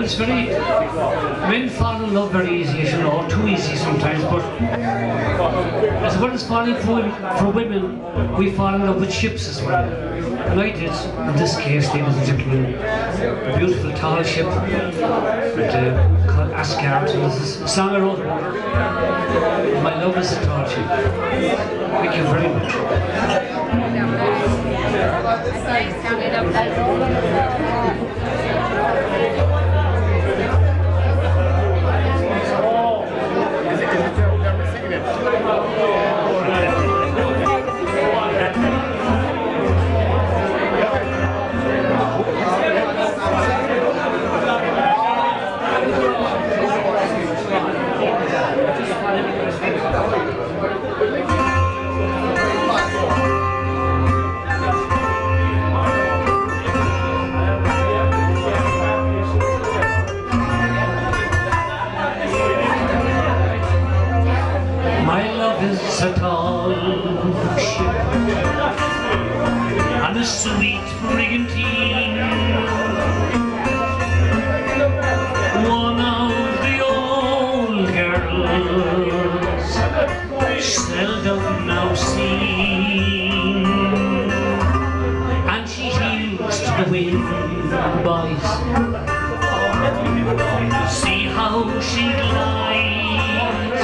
Well, it's very, men fall in love very easy, as you know, too easy sometimes, but as well as falling for women, we fall in love with ships as well. And I did, in this case, ladies and gentlemen, a beautiful tall ship called Asgard. This is a song I wrote about her. My love is a tall ship. Thank you very much. A tall ship and a sweet brigantine, one of the old girls seldom now seen, and she heels to the wind, boys. See how she glides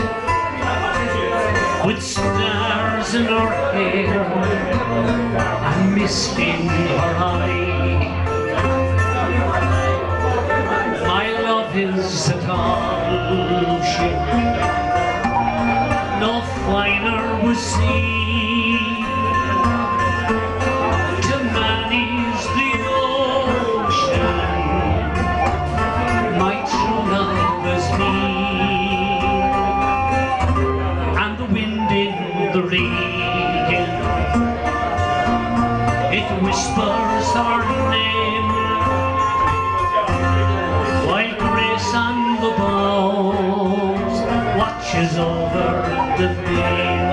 with stars in her hair and mist in her eye. My love is a tall ship, no finer was seen, to manage the ocean. My true love is me. The regan, it whispers our name, while grace on the bows watches over the main.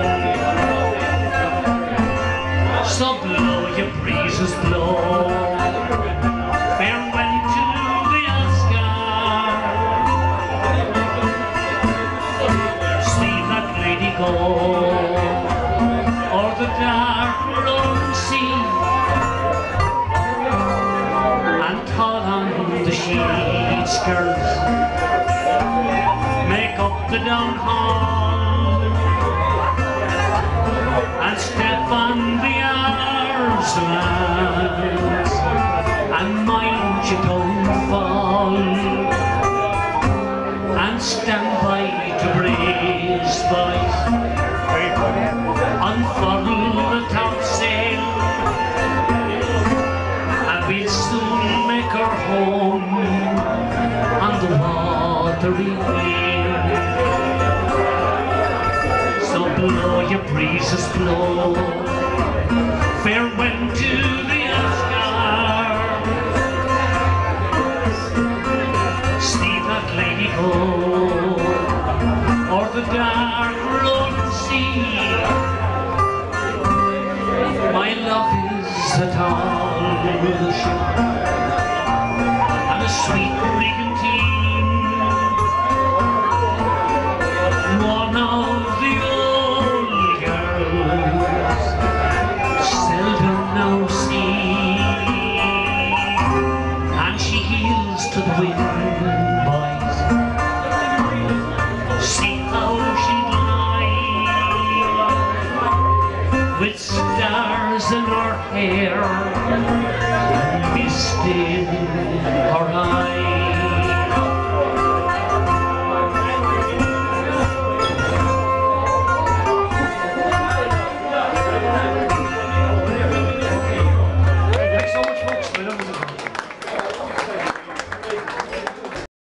So blow your breezes, blow, farewell to the Asgard. See that lady go the dark lone sea, and tall on the sheets, girls, make up the down hall, and step on the arms, lads, and mind you don't fall, and stand by to brace, boys. Unfurl the topsail, and we'll soon make our home on the watery wheel. So blow your breezes, blow, farewell to the Asgard. See that lady go o'er the dark rolling sea. My love is a tall ship and a sweet brigantine, one of the old girls seldom now seen, and she heels to the wind, boys. See how she glides with stars in her hair, mist in